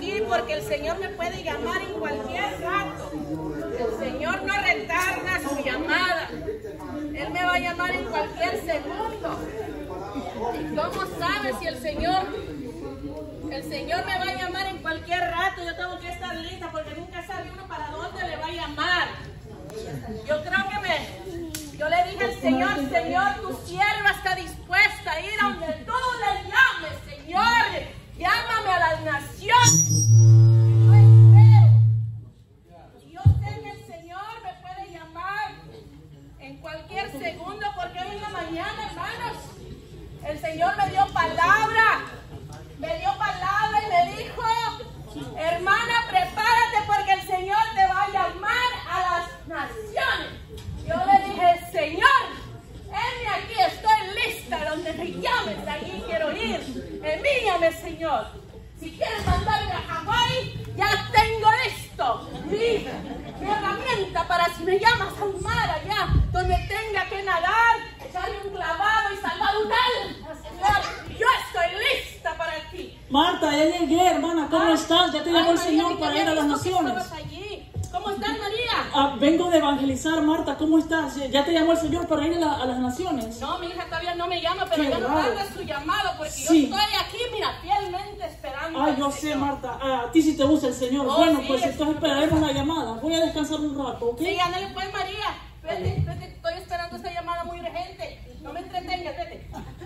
aquí porque el Señor me puede llamar en cualquier rato. El Señor no retarda su llamada. Él me va a llamar en cualquier segundo. ¿Y cómo sabe si el Señor me va a llamar en cualquier rato? Yo tengo que estar lista porque nunca sabe uno para dónde le va a llamar. Yo creo que yo le dije al Señor, Señor, tu sierva está dispuesta a ir a donde tú le llames, Señor. Llámame a las naciones. Yo espero. Yo sé que el Señor me puede llamar en cualquier segundo porque hoy en la mañana, hermanos, el Señor me dio palabra. Me dio palabra y me dijo, hermana, prepárate porque el Señor te va a llamar a las naciones. Yo le dije, Señor, heme aquí, estoy lista. Donde me llames, allí quiero ir. Envíame, Señor. Si quieres mandarme a Hawái, ya tengo listo mi herramienta para si me llamas a un mar allá, donde tenga que nadar, echarle un clavado y salvar un alma, Señor. Yo estoy lista para ti. Marta, ya llegué, hermana. ¿Cómo estás? Ya te llamó el Señor para ir a las naciones. ¿Cómo estás, María? Vengo de evangelizar, Marta. ¿Cómo estás? ¿Ya te llamó el Señor para ir a las naciones? No, mi hija todavía no me llama, pero ya no tarda su llamado porque sí. yo estoy aquí, mira, fielmente esperando. Ay, yo sé, Marta. A ti sí te gusta el Señor. Bueno, sí, pues entonces esperaremos la llamada. Voy a descansar un rato, ¿ok? Sí, ándale pues, María. Vete, vete, estoy esperando esta llamada muy urgente. No me entretengas, vete.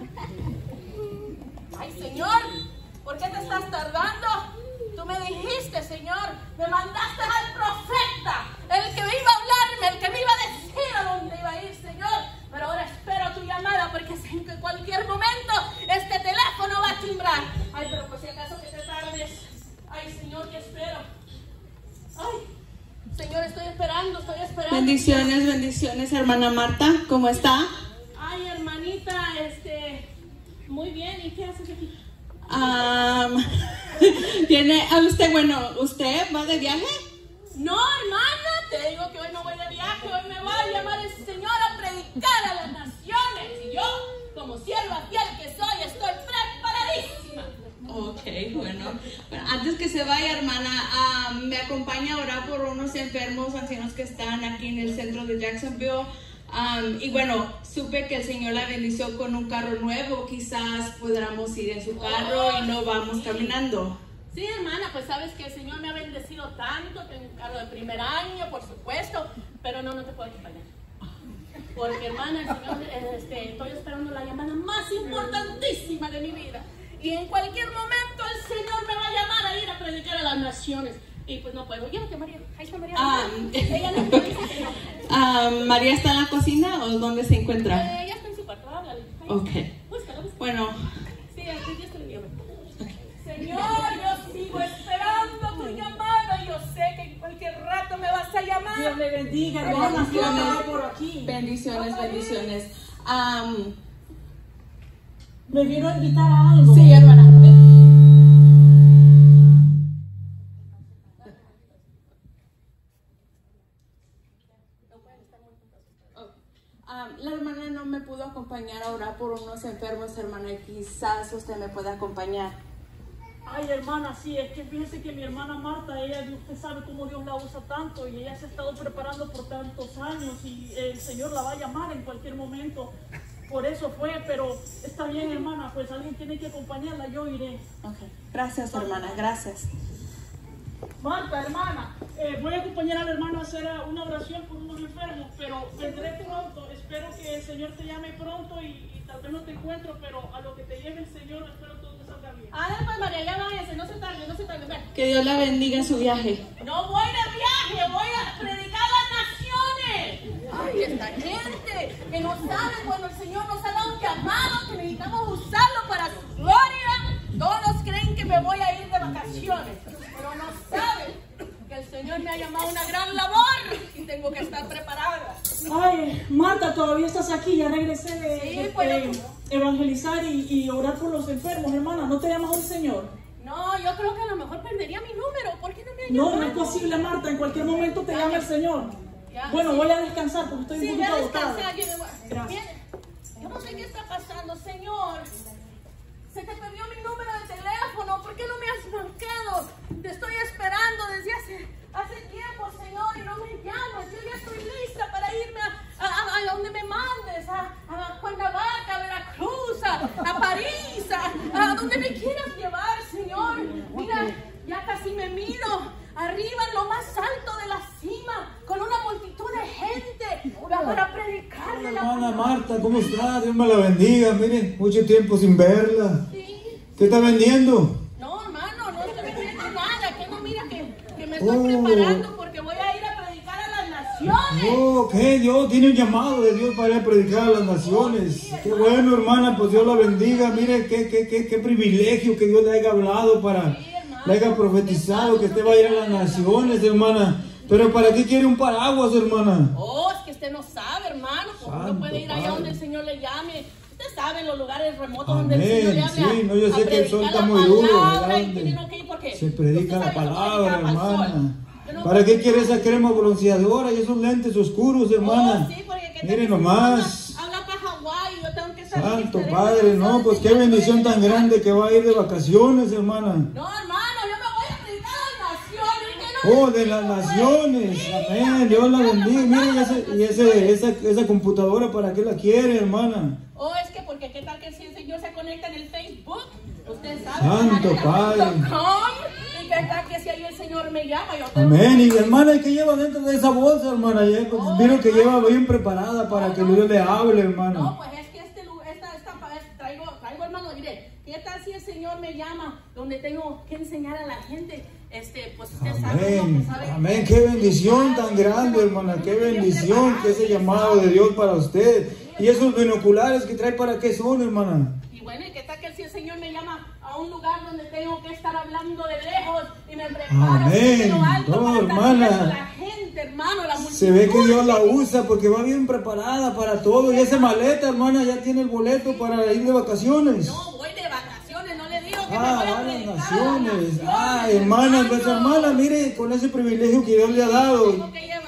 Ay, Señor, ¿por qué te estás tardando? Tú me dijiste, Señor, me mandaste al profeta, el que me iba a hablarme, el que me iba a decir a dónde iba a ir, Señor. Pero ahora espero tu llamada porque sé que en cualquier momento este teléfono va a timbrar. Ay, pero por si acaso que te tardes. Ay, Señor, ¿qué espero? Ay, Señor, estoy esperando. Bendiciones, bendiciones, hermana Marta. ¿Cómo está? Ay, hermanita, muy bien. ¿Y qué haces aquí? ¿Usted va de viaje? No, hermana, te digo que hoy no voy de viaje, hoy me va a llamar el Señor a predicar a las naciones. Y yo, como sierva fiel que soy, estoy preparadísima. Ok, bueno, antes que se vaya, hermana, me acompaña a orar por unos enfermos ancianos que están aquí en el centro de Jacksonville. Y bueno, supe que el Señor la bendició con un carro nuevo. Quizás podamos ir en su carro y no vamos caminando. Sí, hermana, pues sabes que el Señor me ha bendecido tanto. Tengo un carro de primer año, por supuesto, pero no te puedo acompañar. Porque, hermana, el Señor, estoy esperando la llamada más importantísima de mi vida. Y en cualquier momento el Señor me va a llamar a ir a predicar a las naciones. Y pues no puedo. Llévate, María. Ahí está María. Ella no puede decir que no. ¿María está en la cocina o dónde se encuentra? Ella está en su cuarto. Háblale. Ok. Búscala. Bueno. Sí, aquí Dios te lo lleva. Señor, yo sigo esperando tu llamada. Yo sé que en cualquier rato me vas a llamar. Dios le bendiga, hermana. Bendiciones por aquí. Bendiciones. Me vino a invitar a algo. Sí, hermana. La hermana no me pudo acompañar a orar por unos enfermos, hermana, y quizás usted me pueda acompañar. Ay, hermana, sí, es que fíjese que mi hermana Marta, usted sabe cómo Dios la usa tanto y ella se ha estado preparando por tantos años y el Señor la va a llamar en cualquier momento. Por eso fue, pero está bien, hermana, pues alguien tiene que acompañarla, yo iré. Ok, gracias, hermana, gracias. Marta, hermana, voy a acompañar al hermano a hacer una oración por unos enfermos, pero vendré pronto. Espero que el Señor te llame pronto y tal vez no te encuentro, pero a lo que te lleve el Señor, espero todo te salga bien. Pues María, ya váyase, no se tarde. Ven. Que Dios la bendiga en su viaje. No voy de viaje, voy a predicar a las naciones. Ay, esta gente que no sabe cuando el Señor nos ha dado un llamado, que necesitamos usarlo para su gloria. Todos creen que me voy a ir de vacaciones, pero no saben que el Señor me ha llamado a una gran labor y tengo que estar preparada. Ay, Marta, todavía estás aquí, ya regresé de pues, evangelizar y orar por los enfermos, hermana. ¿No te llamas al Señor? No, yo creo que a lo mejor perdería mi número. ¿Por qué no me ha llamado? No, no es posible, Marta. En cualquier momento te llama el Señor. Ya, bueno, sí. Voy a descansar porque estoy un poquito agotada. Gracias. Yo no sé qué está pasando, Señor. Se te perdió mi número de teléfono. ¿Por qué no me has marcado? Marta, ¿cómo está? Dios me la bendiga. Mire, mucho tiempo sin verla. Sí. ¿Qué está vendiendo? No, hermano, no estoy vendiendo nada. Que no mira que me estoy preparando porque voy a ir a predicar a las naciones. Oh, ¿qué? Dios tiene un llamado de Dios para ir a predicar a las naciones. Qué bueno, hermana, pues Dios la bendiga. Mire, qué privilegio que Dios le haya hablado para, le haya profetizado que usted va a ir a las naciones, hermana. Pero ¿para qué quiere un paraguas, hermana? Oh, es que usted no sabe, hermano. Como uno puede ir allá donde el Señor le llame. Usted sabe en los lugares remotos donde el Señor le habla. Sí, no, yo sé que el sol está muy duro, se predica la palabra, hermana. ¿Para qué quiere esa crema bronceadora y esos lentes oscuros, hermana? Mire nomás. Habla para Hawái, yo tengo que saber. Santo Padre, no, pues qué bendición tan grande que va a ir de vacaciones, hermana. No, hermano, yo me voy a predicar a las naciones. Oh, de las naciones. Amén, Dios la bendiga. Mire, esa computadora, ¿para qué la quiere, hermana? Oh, es que porque qué tal que si el Señor se conecta en el Facebook, usted sabe. Santo Padre. Y qué tal que si ahí el Señor me llama, yo tengo. Amén. Y hermana, ¿qué lleva dentro de esa bolsa, hermana? Miro que lleva bien preparada para que Dios le hable, hermana. No, pues es que traigo, hermano, mire, ¿qué tal si el Señor me llama donde tengo que enseñar a la gente? Pues usted sabe lo que sabe. Amén, qué bendición tan grande, hermana, qué bendición que ese llamado de Dios para usted. Y esos binoculares que trae, ¿para qué son, hermana? Y bueno, ¿y qué tal que si el Señor me llama a un lugar donde tengo que estar hablando de lejos y me preparo? Amén, no, hermana. La gente, hermano, la multitud. Se ve que Dios la usa porque va bien preparada para todo. Y esa maleta, hermana, ya tiene el boleto para ir de vacaciones. No, voy de vacaciones, no le digo que me voy a las naciones. Hermana, pues hermana, mire, con ese privilegio que Dios le ha dado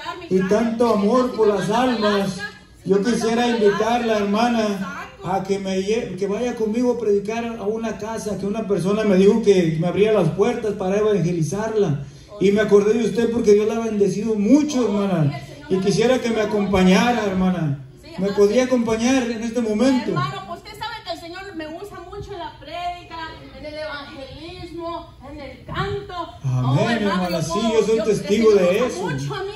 y tanto amor por las almas, yo quisiera invitarla, hermana, a que vaya conmigo a predicar a una casa que una persona me dijo que me abría las puertas para evangelizarla. Y me acordé de usted porque Dios la ha bendecido mucho, hermana. Y quisiera que me acompañara, hermana. ¿Me podría acompañar en este momento? Hermano, pues usted sabe que el Señor me usa mucho en la prédica, en el evangelismo, en el canto. Amén, hermana, sí, yo soy testigo de eso. Mucho a mí,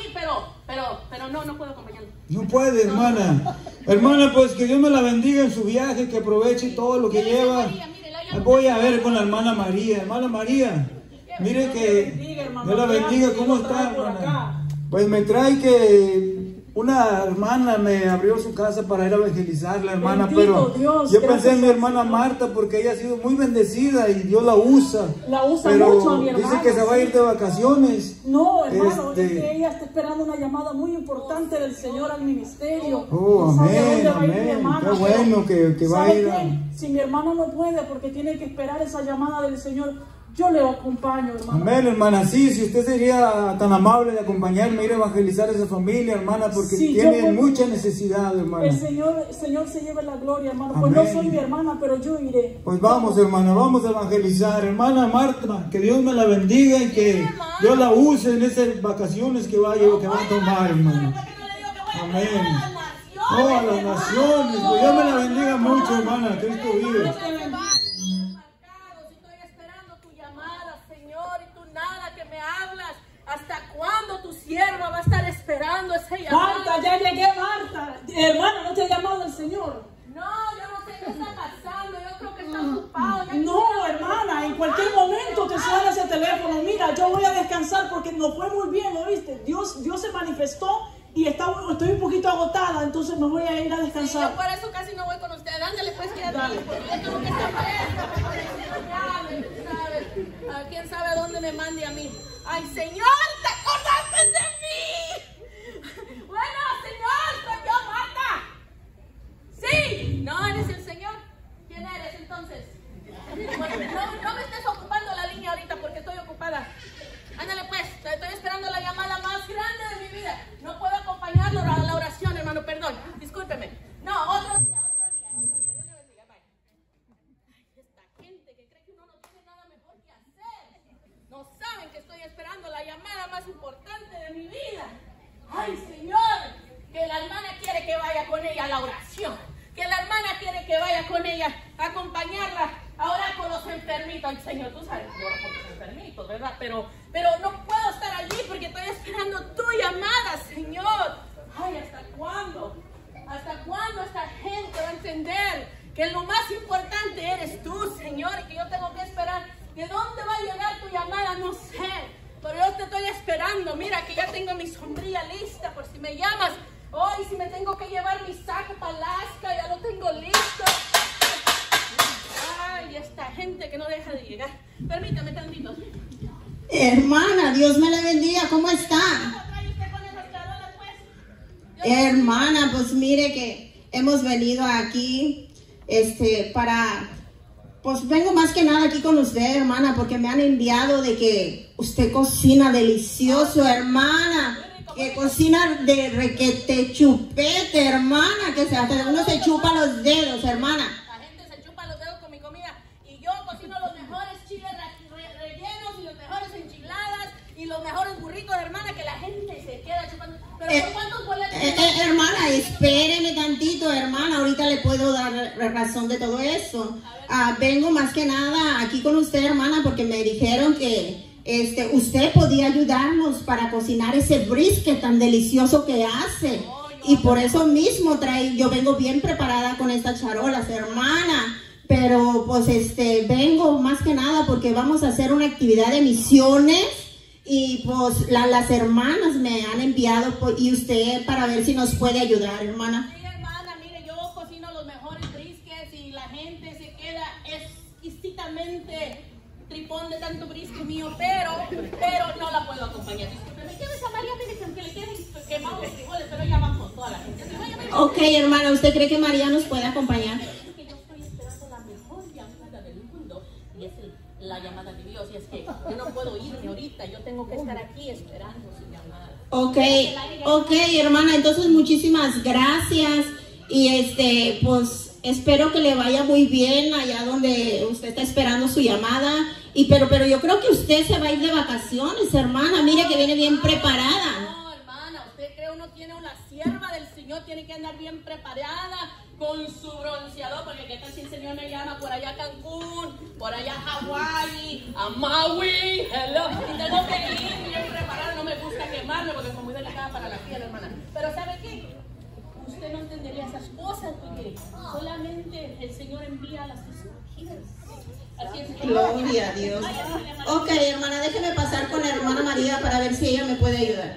pero no puedo acompañarlo. No puede, hermana. Hermana, pues que Dios me la bendiga en su viaje, que aproveche todo lo que lleva. Voy a ver con la hermana María. Hermana María, mire que Dios la bendiga. ¿Cómo está, hermana? Pues me trae que una hermana me abrió su casa para ir a evangelizarla, hermana, pero yo pensé en mi hermana Marta porque ella ha sido muy bendecida y Dios la usa. La usa pero mucho a mi hermana. Dice que se va a ir de vacaciones. No, hermano, es que ella está esperando una llamada muy importante del Señor al ministerio. Oh, amén, amén. Qué bueno que va a ir a... Si mi hermano no puede porque tiene que esperar esa llamada del Señor, yo le acompaño, hermano. Amén, hermana. Sí, si usted sería tan amable de acompañarme, ir a evangelizar a esa familia, hermana, porque tienen mucha necesidad, hermana. El Señor se lleve la gloria, hermano. Pues no soy mi hermana, pero yo iré. Pues vamos, hermana, vamos a evangelizar. Hermana Marta, que Dios me la bendiga y que Dios la use en esas vacaciones que va a tomar, hermana. Amén. Oh, a las naciones. Pues Dios me la bendiga mucho, hermana. Cristo vive. ¿Hasta cuándo tu sierva va a estar esperando ese llamado? Marta, ya llegué, Marta. Hermana, ¿no te ha llamado el Señor? No, yo no sé qué está pasando. Yo creo que está ocupado. No, hermana, en cualquier momento te suena ese teléfono. Mira, yo voy a descansar porque nos fue muy bien, ¿oíste? Dios se manifestó y estoy un poquito agotada, entonces me voy a ir a descansar. Sí, yo por eso casi no voy con usted. Ándale, pues, quédate ahí, porque yo tengo que estar quién sabe a dónde me mande a mí. ¡Ay, Señor, te acordaste de mí! Bueno, Señor, soy yo, Marta. Sí, no eres el Señor. ¿Quién eres entonces? Bueno, no me estés ocupando la línea ahorita porque estoy ocupada. Ándale pues, estoy esperando la llamada más grande de mi vida. No puedo acompañarlo a la oración, hermano, perdón. Discúlpeme. No, otro día. Dios me bendiga, bye. Ay, esta gente que cree que uno no tiene nada mejor que hacer. No saben que estoy esperando la llamada más importante de mi vida. Ay, Señor, que la hermana quiere que vaya con ella a la oración. Que la hermana quiere que vaya con ella a acompañarla a orar con los enfermitos. Ay, Señor, tú sabes que orar con los enfermitos, ¿verdad? Pero no puedo estar allí porque estoy esperando tu llamada, Señor. Ay, ¿hasta cuándo? ¿Hasta cuándo esta gente entender que lo más importante eres tú, Señor, y que yo tengo que esperar. ¿De dónde va a llegar tu llamada? No sé, pero yo te estoy esperando. Mira que ya tengo mi sombrilla lista por si me llamas. Hoy si me tengo que llevar mi saco para Alaska, ya lo tengo listo. Ay, esta gente que no deja de llegar. Permítame tantito. Hermana, Dios me la bendiga, ¿cómo está? Hermana, pues mire que hemos venido aquí, pues vengo más que nada aquí con usted, hermana, porque me han enviado de que usted cocina delicioso, hermana, que cocina de requete chupete, hermana, que hasta uno se chupa los dedos, hermana. La gente se chupa los dedos con mi comida y yo cocino los mejores chiles rellenos y las mejores enchiladas y los mejores burritos, hermana, que la gente se queda chupando. ¿Pero por cuántos boletos? Hermana, espéreme tantito, hermana, ahorita le puedo dar razón de todo eso. Vengo más que nada aquí con usted, hermana, porque me dijeron que usted podía ayudarnos para cocinar ese brisket tan delicioso que hace. Y por eso mismo yo vengo bien preparada con estas charolas, hermana. Pero pues vengo más que nada porque vamos a hacer una actividad de misiones. Y pues las hermanas me han enviado y usted para ver si nos puede ayudar, hermana. Sí, hermana, mire, yo cocino los mejores briskets y la gente se queda exquisitamente tripón de tanto brisket mío, pero no la puedo acompañar. Discúlpeme, ¿qué ves a María? Mire que le queden quemados los frijoles, pero ya van con toda la gente. Ok, hermana, ¿usted cree que María nos puede acompañar? Es que yo estoy esperando la mejor llamada del mundo y es la llamada de Dios, y es que yo no puedo irme ahorita, yo tengo que estar aquí esperando su llamada. Ok, hermana, entonces muchísimas gracias y pues espero que le vaya muy bien allá donde usted está esperando su llamada. Pero yo creo que usted se va a ir de vacaciones, hermana. Mire que viene bien preparada. No, hermana, usted cree uno tiene una sierva del Señor, tiene que andar bien preparada con su bronceador, porque qué tal si el Señor me llama por allá a Cancún, por allá a Hawái, a Maui, hello, y tengo que ir bien preparada. No me gusta quemarme porque soy muy delicada para la piel, hermana. Pero ¿sabe qué? Usted no entendería esas cosas porque solamente el Señor envía a las escogidas. Así es que Gloria a Dios. Ok, hermana, déjeme pasar con la hermana María para ver si ella me puede ayudar.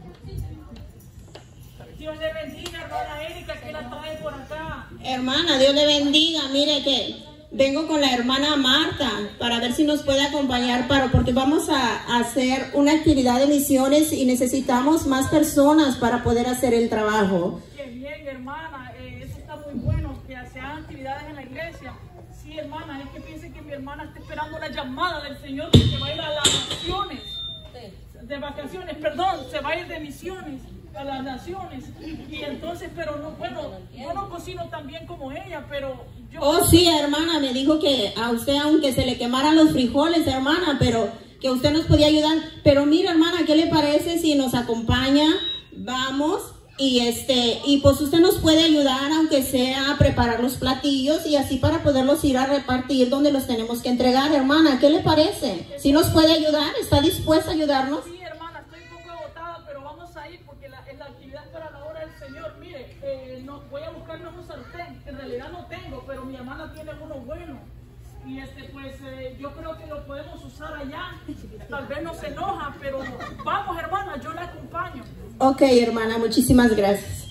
Dios le bendiga, hermana Erika, que la trae por acá. Hermana, Dios le bendiga. Mire que vengo con la hermana Marta para ver si nos puede acompañar porque vamos a hacer una actividad de misiones y necesitamos más personas para poder hacer el trabajo. Qué bien, hermana, eso está muy bueno, que se hagan actividades en la iglesia. Sí, hermana, es que piense que mi hermana está esperando la llamada del Señor que se va a ir a las naciones, de vacaciones, perdón, se va a ir de misiones a las naciones. Y entonces, pero no, bueno, yo no cocino tan bien como ella, pero yo... Oh, sí, hermana, me dijo que a usted, aunque se le quemaran los frijoles, hermana, pero que usted nos podía ayudar. Pero mira, hermana, ¿qué le parece si nos acompaña? Vamos. Y pues usted nos puede ayudar, aunque sea a preparar los platillos y así para poderlos ir a repartir donde los tenemos que entregar, hermana. ¿Qué le parece? ¿Sí nos puede ayudar? ¿Está dispuesta a ayudarnos? Sí, hermana, estoy un poco agotada, pero vamos a ir porque la actividad para la hora del Señor. Mire, voy a buscarnos un sartén. En realidad no tengo, pero mi hermana tiene uno bueno. Y pues yo creo que lo podemos usar allá. Tal vez no se enoja, pero vamos, hermana, yo la acompaño. Ok, hermana, muchísimas gracias.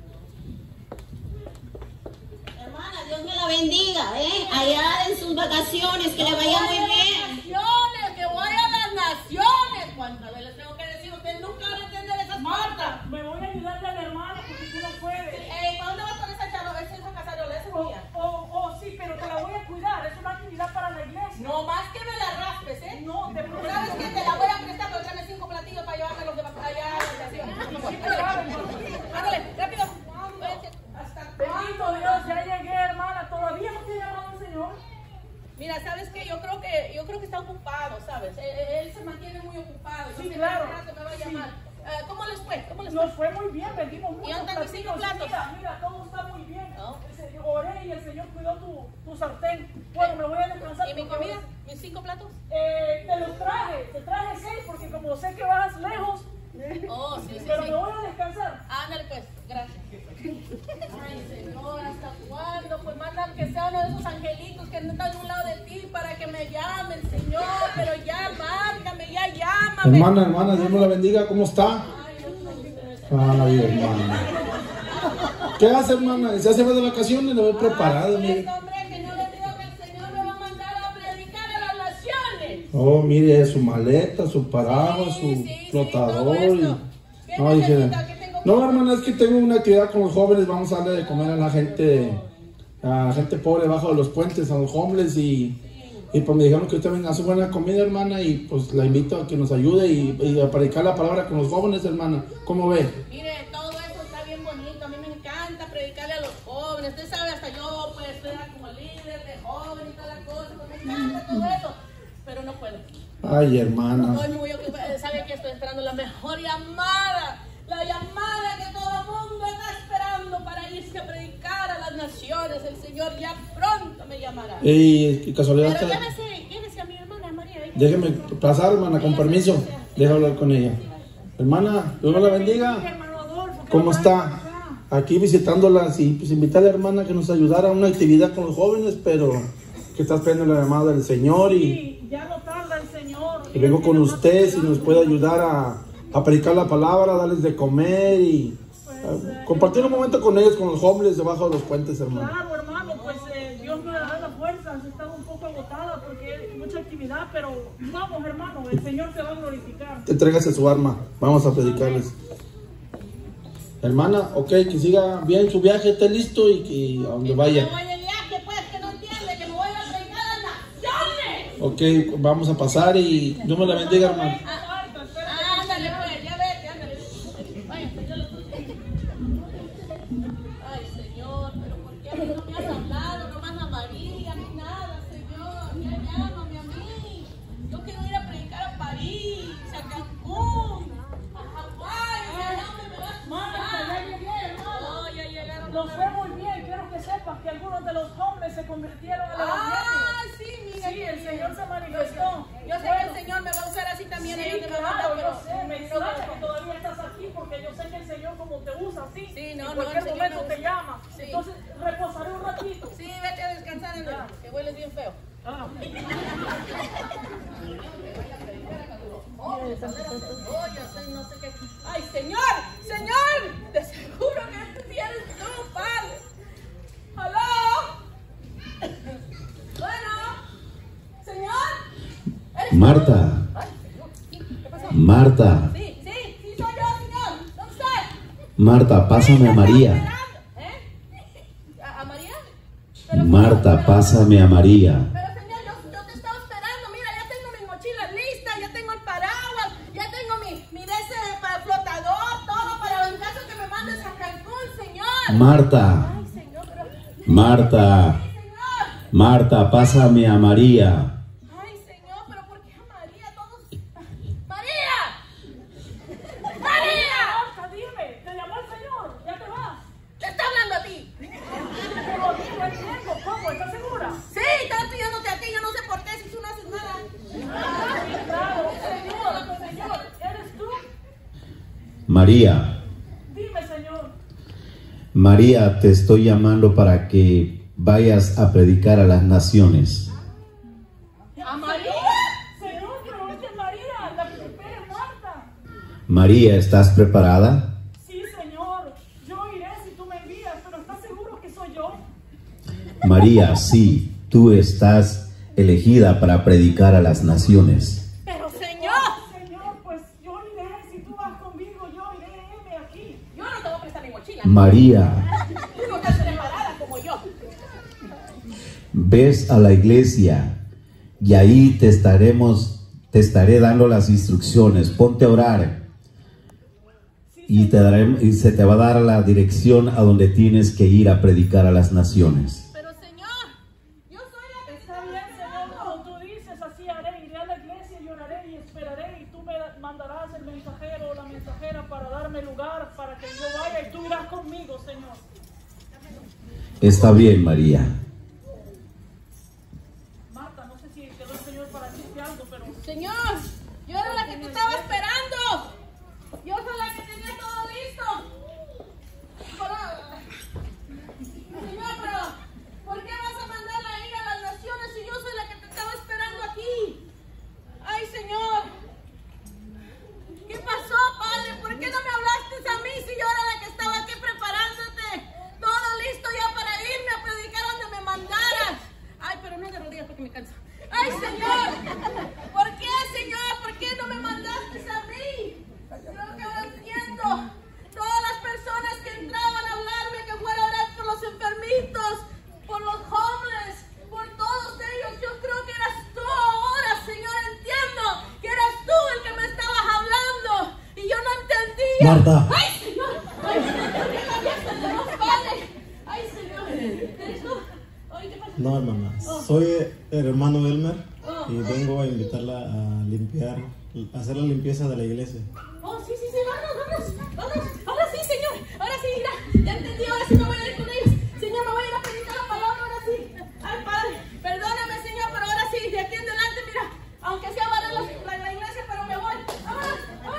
Hermana, Dios me la bendiga, allá en sus vacaciones, que le vaya muy bien. Que voy a las naciones. ¿Cuántas veces les tengo que decir? Usted nunca va a entender esas Marta, me voy a ayudarle a la hermana porque tú no puedes. ¿Para dónde vas con esa charla? ¿Esa casarola? ¿Esa es mía? Sí, pero te la voy a cuidar. Es una actividad para la iglesia. No más que me la raspes, ¿eh? No, de pronto. ¿Sabes qué? Te la voy a prestar, pero tráeme 5 platillos para llevármelos de allá a la estación. Ándale, rápido. Bendito Dios, ya llegué, hermana. Todavía no te ha llamado el Señor. Mira, ¿sabes qué? Yo creo que está ocupado, ¿sabes? Él se mantiene muy ocupado. Sí, claro. Me va a llamar. ¿Cómo les fue? Nos fue muy bien, vendimos muchos ¿Y dónde están mis 5 platos? Mira, todo está muy bien. ¿No? Oré y el Señor cuidó tu sartén. Bueno, me voy a descansar. ¿Y mi comida? ¿Mis 5 platos? Te los traje. Te traje 6 porque como sé que vas lejos. Oh, sí. Pero me voy a descansar. Ándale pues. Gracias. Ay, Señor, ¿hasta cuándo? Pues manda que sea uno de esos angelitos que no están a un lado de ti para que me llamen, Señor. Pero ya, márcame, ya llámame. Hermana, Dios me la bendiga. ¿Cómo está? Ay, hermana. ¿Qué hace, hermana? ¿Ya se va de vacaciones? Lo voy preparado, mire. Hombre, que no le digo que el Señor me va a mandar a predicar a las naciones. Oh, mire, su maleta, su paraguas, su flotador. No, dije, no, hermana, es que tengo una actividad con los jóvenes. Vamos a darle de comer a la gente pobre bajo de los puentes, a los homeless. Y pues me dijeron que usted venga a hacer buena comida, hermana. Y pues la invito a que nos ayude y a predicar la palabra con los jóvenes, hermana. ¿Cómo ve? Mire, todo eso está bien bonito. A mí me encanta predicarle a los jóvenes. Usted sabe, hasta yo pues estoy como líder de jóvenes y toda la cosa. Pues me encanta todo eso. Pero no puedo. Ay, hermana. No, sabe que estoy esperando la mejor llamada. La llamada que todo el mundo está esperando para irse a predicar a las naciones. El Señor ya pronto me llamará. Ey, casualidad. Pero llévese a mi hermana María. Déjeme pasar, hermana, con permiso. Deja hablar con ella. Hermana, Dios me la bendiga. ¿Cómo está? Aquí visitándolas y pues invitarle a la hermana que nos ayudara a una actividad con los jóvenes, pero que está esperando la llamada del Señor y ya no tarda el Señor. Y vengo con usted si nos puede ayudar a predicar la palabra, darles de comer y compartir un momento con ellos, con los jóvenes debajo de los puentes, hermano. Claro, hermano, pues Dios me da la fuerza. He estado un poco agotada porque hay mucha actividad, pero vamos, hermano, el Señor se va a glorificar. Entrégase su arma, vamos a predicarles. Hermana, ok, que siga bien su viaje, esté listo y a donde vaya. Ok, vamos a pasar y Dios me la bendiga, hermano. Ándale, pues, ya vete, ándale. Ay, Señor, pero ¿por qué a mí no me has hablado? No más a María, ni nada, Señor. Ya llámame a mí. Yo quiero ir a predicar a París, a Cancún, a Hawái. ¿A dónde me vas a Marta, ya llegué, hermano. No, ya llegaron. Lo sé muy bien, quiero que sepas que algunos de los hombres se convirtieron al evangelio. Sí, mira. Sí, el Señor se manifestó. Yo sé que el Señor me va a usar así también. Sí, claro, yo sé, me ignoraste que todavía estás aquí porque yo sé que el Señor como te usa así, en cualquier momento te llama. Sí. Entonces reposaré un ratito. Sí, vete a descansar, Andrea, que hueles bien feo. No sé qué. Ay, Señor, de seguro que eres tú, Padre. ¿Aló? Bueno, Señor. Marta. Marta. Sí, soy yo, Señor. ¿Dónde está? Marta, pásame a María. ¿A María? Marta, pásame a María. Pero Señor, yo te estaba esperando. Mira, ya tengo mis mochilas listas, ya tengo el paraguas, ya tengo mi flotador, todo para en caso que me mandes a Cancún, Señor. Marta. Ay, Señor, pero... Marta. Ay, Señor. Marta, pásame a María. Ay, Señor, pero ¿por qué a María? Todos... ¡María! ¡María! Marta, dime, te llamó el Señor, ya te vas. Te está hablando a ti. Pero dime, entiendo, ¿cómo? ¿Estás segura? Sí, estaba pidiéndote a ti, yo no sé por qué, si tú no haces nada. Claro, Señor, ¿eres tú? María. Dime, Señor. María, te estoy llamando para que vayas a predicar a las naciones. ¿A María? Señor, pero es que María, la que te espera es Marta. María, ¿estás preparada? Sí, Señor, yo iré si tú me envías, pero ¿estás seguro que soy yo? María, sí, tú estás elegida para predicar a las naciones. Pero Señor, Señor, pues yo iré, si tú vas conmigo, yo iré, heme aquí. yo no te voy a prestar mi mochila. María, Tú no estás preparada como yo. ves a la iglesia y ahí te estaré dando las instrucciones. Ponte a orar y se te va a dar la dirección a donde tienes que ir a predicar a las naciones. Pero Señor, yo soy la que... Está bien, Señor, como tú dices, así haré, iré a la iglesia y oraré y esperaré y tú me mandarás el mensajero o la mensajera para darme lugar, para que yo vaya y tú irás conmigo, Señor. Está bien, María. Marta, no sé si quedó el Señor para decirte algo, pero... Señor, yo era la que te estaba esperando. Yo soy la que tenía todo listo. ¿Por qué, Señor? ¿Por qué no me mandaste a mí? Creo que ahora entiendo. Todas las personas que entraban a hablarme que fuera a orar por los enfermitos, por los homeless, por todos ellos. Yo creo que eras tú ahora, Señor. Entiendo que eras tú el que me estabas hablando. Y yo no entendía. Marta. ¡Ay, Señor! ¡Ay, Señor! ¡Ay, Señor! ¿Eres tú? Ay, ¿qué pasa? No, hermana. Soy el hermano Elmer y vengo a invitarla a limpiar, a hacer la limpieza de la iglesia. Oh, sí, vámonos. Ahora sí, Señor. Ahora sí, mira. Ya entendí, ahora sí me voy a ir con ellos. Señor, me voy a ir a predicar la palabra, ahora sí. Ay, Padre, perdóname, Señor, pero ahora sí, de aquí en adelante, mira, aunque sea barrer la iglesia, pero me voy. ¡Vámonos!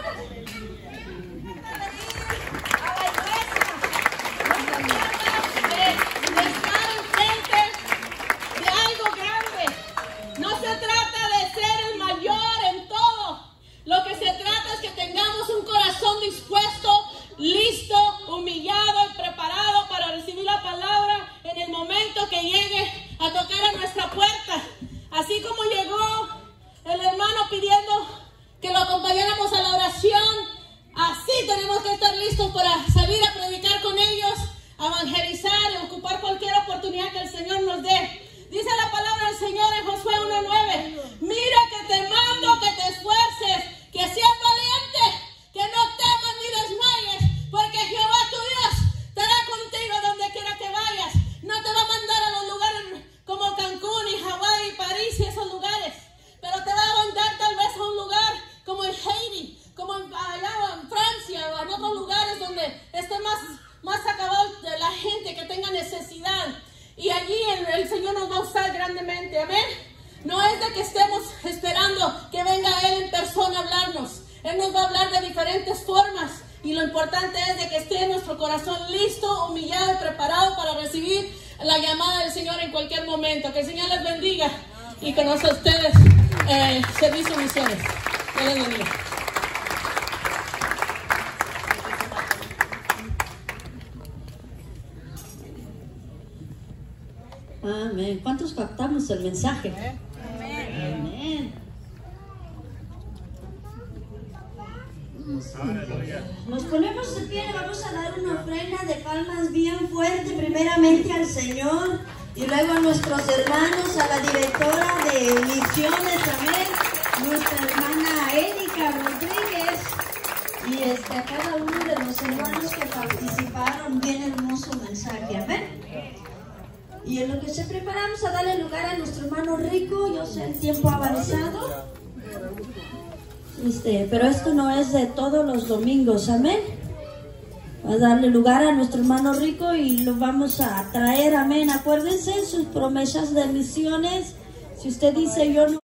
A la iglesia. No se trata de estar enfrente de algo grande. No se trata de ser el mayor en todo. Lo que se trata es que tengamos un corazón dispuesto, listo, humillado y preparado para recibir la palabra en el momento que llegue a tocar a nuestra puerta. Así como llegó el hermano pidiendo que lo acompañáramos a la oración, así tenemos que estar listos para salir a predicar con ellos, a evangelizar y ocupar cualquier oportunidad que el Señor nos dé. Dice la palabra del Señor en Josué 1:9. Mira que te mando que te esfuerces, que seas valiente, que no temas ni desmayes, porque Jehová tu Dios estará contigo donde quiera que vayas. No te va a mandar a los lugares como Cancún y Hawái y París y esos lugares, pero te va a mandar tal vez a un lugar como en Haití, como allá en Francia o en otros lugares donde esté más acabado de la gente, que tenga necesidad. Y allí el Señor nos va a usar grandemente, amén. No es de que estemos esperando que venga Él en persona a hablarnos. Él nos va a hablar de diferentes formas. Y lo importante es de que esté nuestro corazón listo, humillado y preparado para recibir la llamada del Señor en cualquier momento. Que el Señor les bendiga y conoce a ustedes Servicio Misiones. Dios les bendiga. Amén. ¿Cuántos captamos el mensaje? Amén. Nos ponemos de pie, vamos a dar una ofrenda de palmas bien fuerte, primeramente al Señor y luego a nuestros hermanos, a la directora de misiones, amén, nuestra hermana Erika Rodríguez y a cada uno de los hermanos que participaron. Bien hermoso mensaje, amén. Y en lo que se preparamos a darle lugar a nuestro hermano Rico, yo sé el tiempo avanzado, pero esto no es de todos los domingos, amén. Va a darle lugar a nuestro hermano Rico y lo vamos a traer, amén. Acuérdense sus promesas de misiones. Si usted dice yo no